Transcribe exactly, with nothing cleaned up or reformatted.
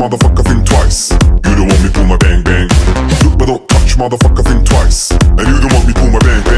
motherfucker, think twice. You don't want me pull my bang bang. Look but don't touch, motherfucker, think twice. And you don't want me pull my bang.